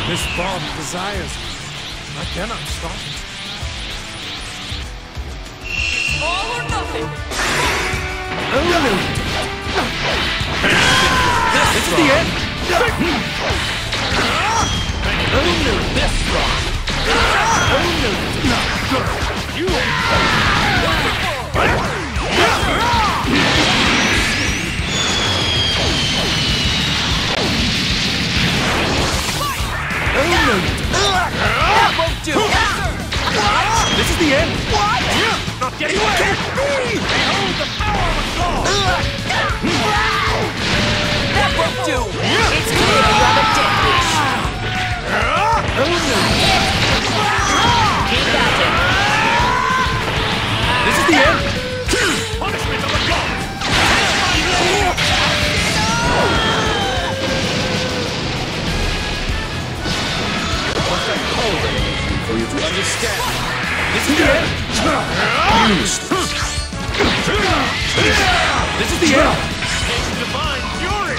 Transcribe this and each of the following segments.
This bomb desires. I cannot stop it. All or nothing. Oh no! This is the end. Oh no! This strong. Oh no! You. Oh no! That won't do. This is the end. What? Not getting away. Behold the power of God. That won't do. It's clear you have a death wish. Oh no! Keep at it. This is the end. Punishment of the gods. For you to understand. This is the end. This is the end. Divine fury.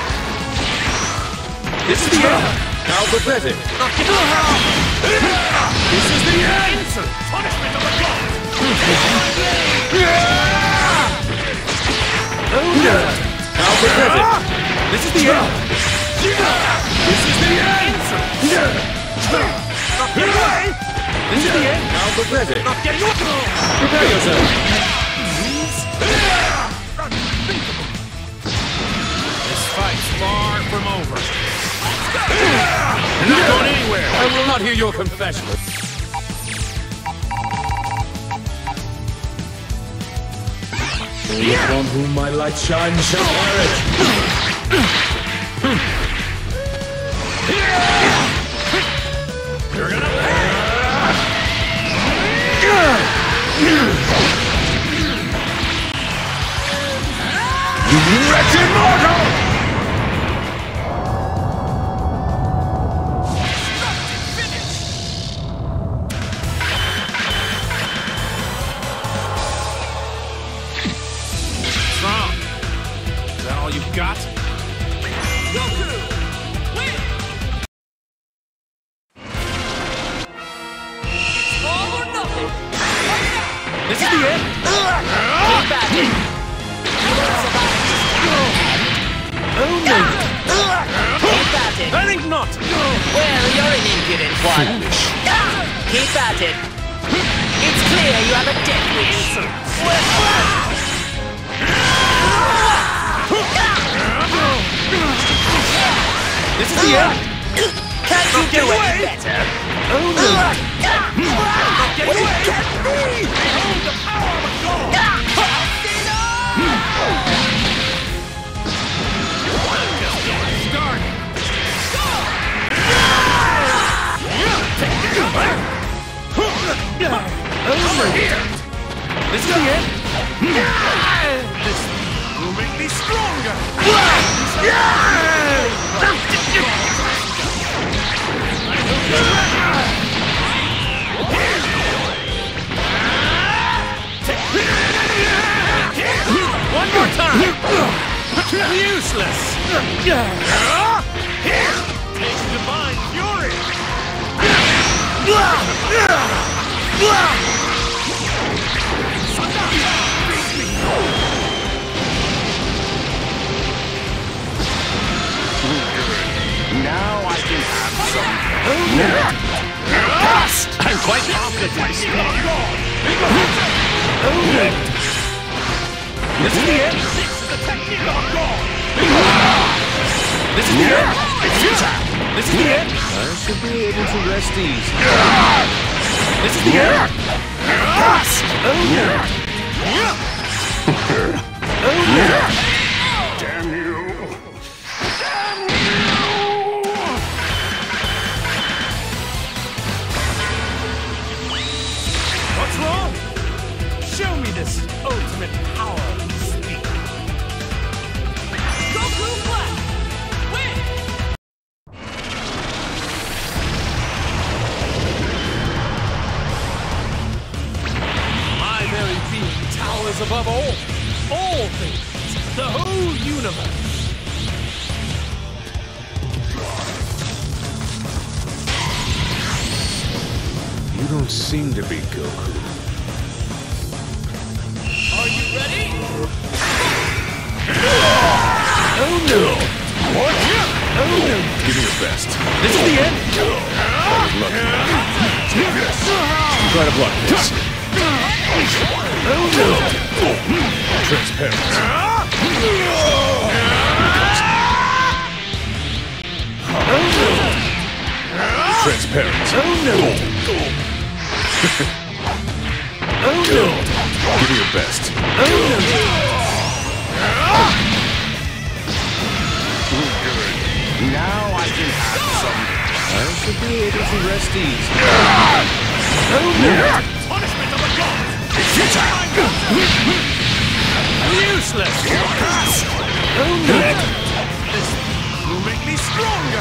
This is the end. Now pathetic. This is the end. Instant punishment of the gods. Oh no. Now pathetic. This is the end. This is the end. Not getting away! This is the end! Now pathetic! Not getting away! Prepare yourself! This fight's far from over. You're not going anywhere! I will not hear your confession! He on whom my light shines shall perish! You're gonna pay! You wretched mortal! Strong. Is that all you've got? Goku! Win! All or nothing. This is the end! Keep at it. You won't survive. Oh no! Keep at it. I think not! Well, you're an impudent one. Keep at it. It's clear you have a death wish. This is the end! Can't you do any better? Oh no! Not get away! Behold the power of God! Just getting started! Over here! This is the end! This will make me stronger! One more time! Useless! Takes divine fury! Now I can have some. I'm quite confident in my skill. This is the end. This is the technique of God. This is the end. It's futile. This is the end. I should be able to rest easy. This is the end. Damn you. What's wrong? Show me this ultimate power you speak. Goku Black! Win! My very being towers above all things, the whole universe. don't seem to be Goku. Are you ready? Oh no! What? Oh no! Give me your best. This is the end? Lucky. Yes. Try to block this. Oh no! Transparent. Oh no! Transparent. Oh no! Oh no! Give me your best. Oh no! Now I can have some. I should be able to rest easy. Oh no! Punishment of the gods! Useless! Oh no! This will make me stronger!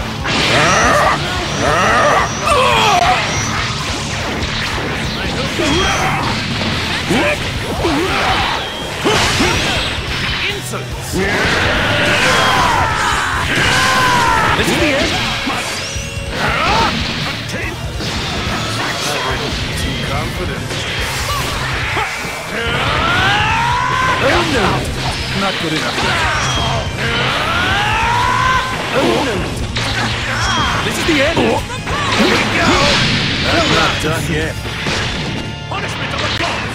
Insolence! This is the end? Too confident. Oh no! Not good enough. Oh no! This is the end? Here we go! I'm not done yet. Punishment of the gods!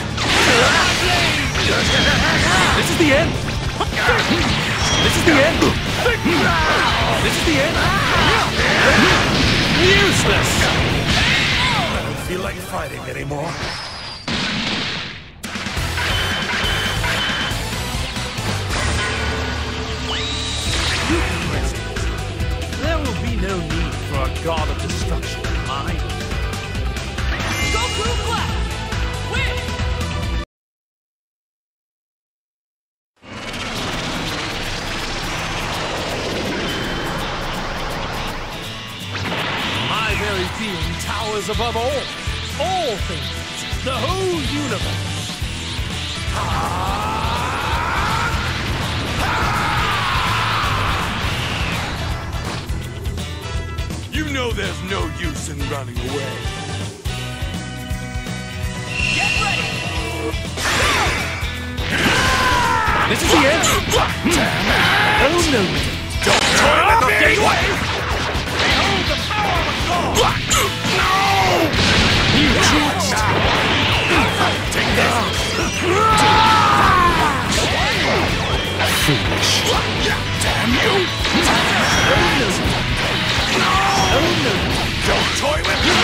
This is the end? This is the end? This is the end? Useless! I don't feel like fighting anymore. There will be no need for a god of destruction in mine. Goku Black! Win! My very being towers above all things, the whole universe. You know there's no use in running away. Get ready! This is the end? Oh no! Don't toy with the gateway! Behold the power of God! No! You cheat! Take this! Foolish! Damn you! Oh no! Don't toy with me!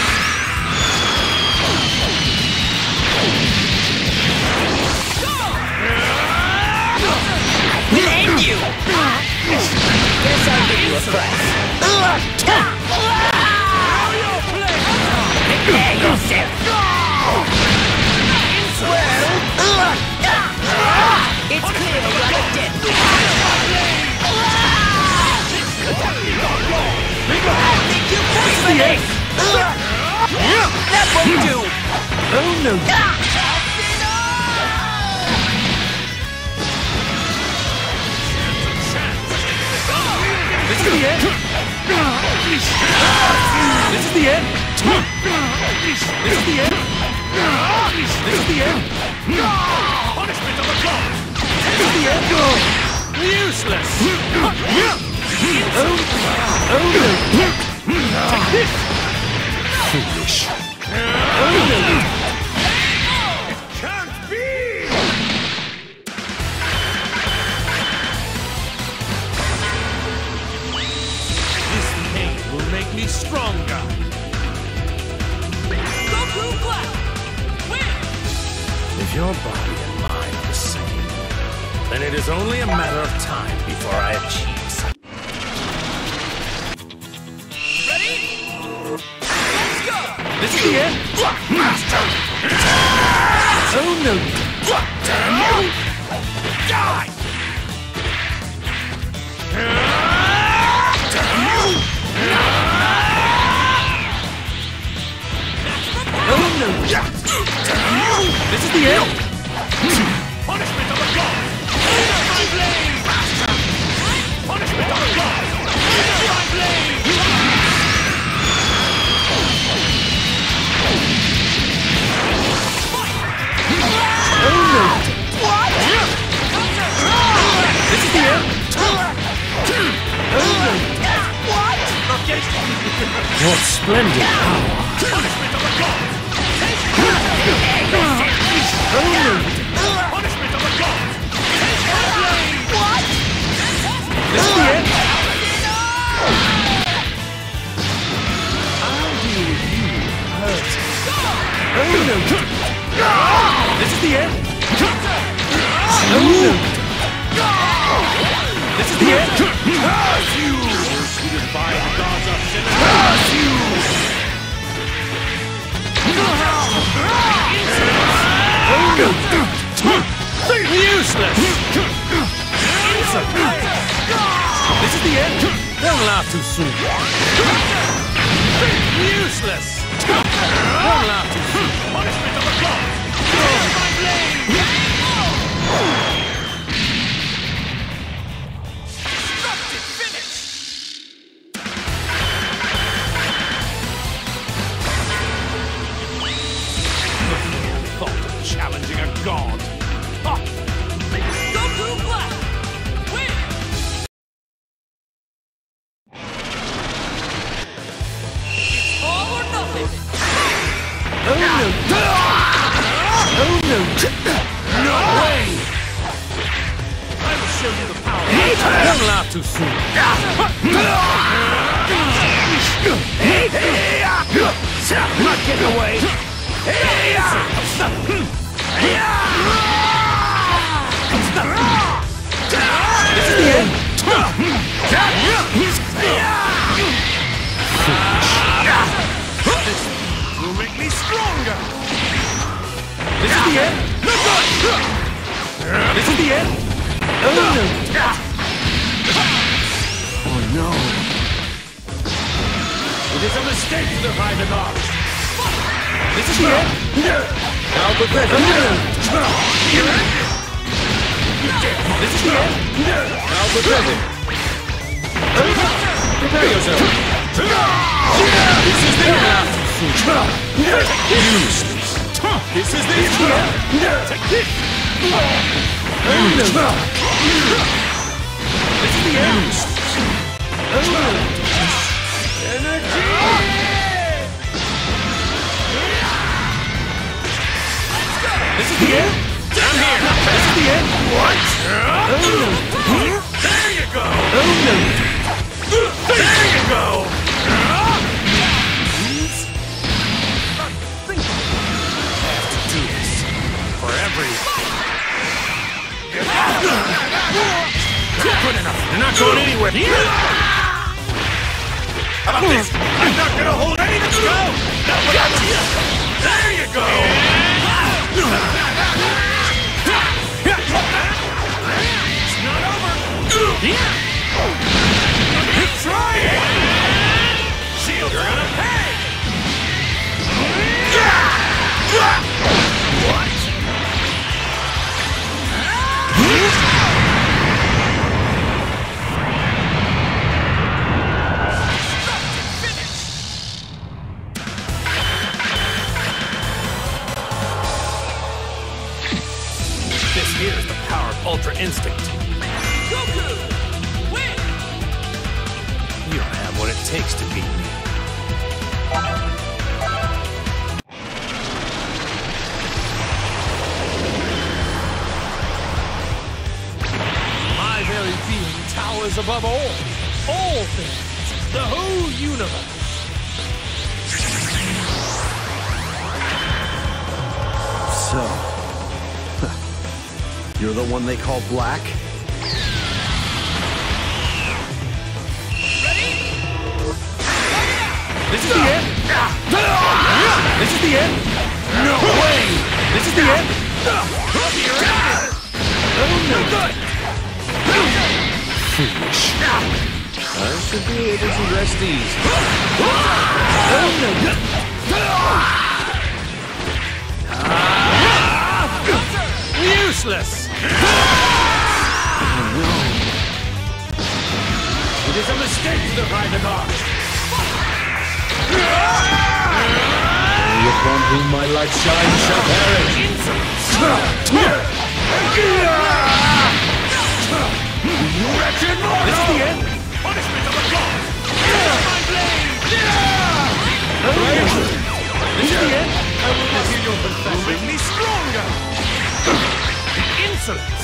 Will end you! Guess I'll give you a prize. Prepare yourself! It's clear you're a dead weight. Think you push me? That won't do! Oh no! This is the end? This is the end? This is the end? This is the end? Punishment of the gods! This is the end? Useless! Oh no! Take this! Foolish! Oh no! It can't be! This pain will make me stronger! Goku Black! Win! If your body and mind are the same, then it is only a matter of time before I achieve something. Ready? Let's go! This is the end? Master! Oh no! Damn you! Die! Damn you! Oh no! Damn you! This is the end? Punishment of the gods! My blade! Punishment of the gods! My blade! What splendid power! Punishment of the gods! Punishment of the gods! What? This is the end! I'll deal with you hurt. This is the end! This is the end! You! Those who defy the gods are sinners! Useless! This is the end! Don't laugh too soon. Useless! Don't laugh too soon. Punishment of the gods! My blade! Destructive finish! Thought of challenging a god! Ha! Goku Black! Win! It's all or nothing! Oh no! No way! I will show you the power of Don't laugh too soon. not getting away! This is the end! This will make me stronger! This is the end! This is the end! Oh no! It is a mistake to defy the gods! This is the end! Now prepare. This is the end! Now prepare. Prepare yourself. This is the end. Useless. This is the end! Take this! This is the end! Energy! This is the end! I'm here! This is the end! What? There you go! There you go! For everyone. Good enough. You're not going anywhere. How about this? I'm not gonna hold any. Let's go. Now what about you? There you go. It's not over. Try it. Shield. You're gonna pay. What? This here is the power of Ultra Instinct. Goku! Win! You don't have what it takes to beat me. My very being towers above all things, the whole universe. So, you're the one they call Black? This is the end! This is the end! No way! This is the end! No good! Foolish. I should be able to rest easy. Useless! It is a mistake to defy the gods! He upon whom my light shines shall perish. Wretched mortal! This is the end! Punishment of the gods! My blade! This is the end. I will not hear your confession. Will make me stronger. Insolence.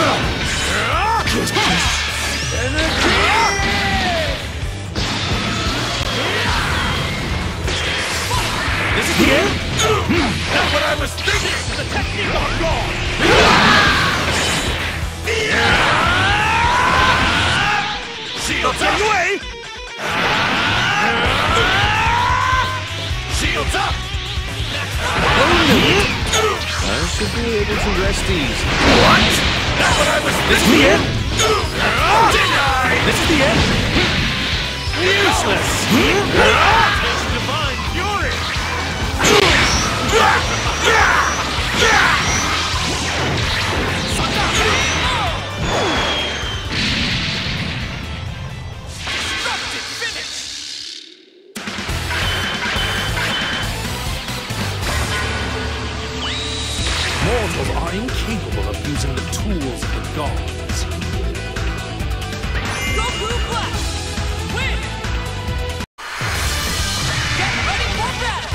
This is the end? That's what I was thinking! The technique of God! Shields up! Away! Shields up! I should be able to rest easy. What? That's what I was thinking! This is the end? Denied! This is the end? Useless! Divine fury! Destructive finish! Mortals are incapable of using the tools of the gods. Goku Black! Win! Get ready for battle!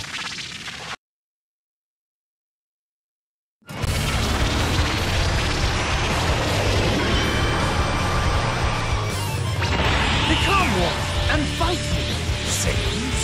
Become one and fight me, Saiyans!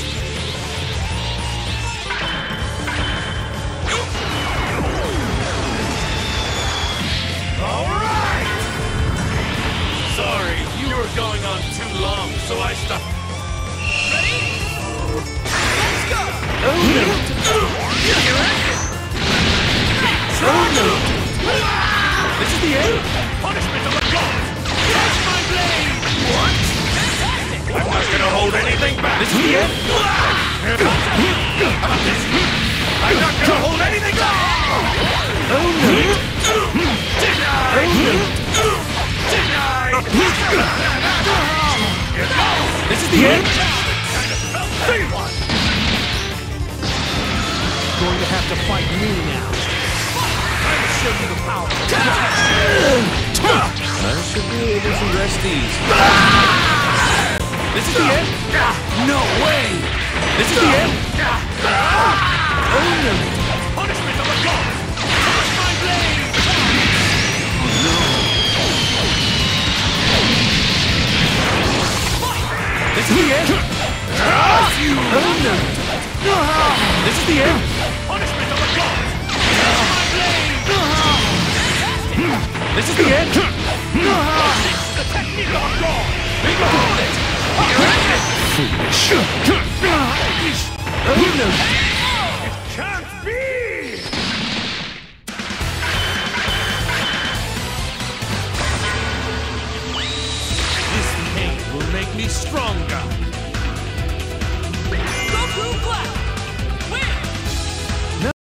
Alright! Sorry, you were going on too long, so I stopped. Ready? Let's go! Oh no! You're at it! Oh no! This is the end? Punishment of the gods! Catch my blade! What? Fantastic! I'm not gonna hold anything back! This is the end? How about this? I'm not gonna hold anything back! Oh no! Denied! Denied! This is the end? Going to have to fight me now. I'll show you the power. I should be able to rest easy. This is the end? No way! This is the end? Oh no! Punishment of the gods! Touch my blade! This is the end? Oh no! This is the end? Punishment of the gods! Touch my blade! This is the end? The technique of God! Behold it! You're at it! Foolish! Oh no! It can't be! This pain will make me stronger!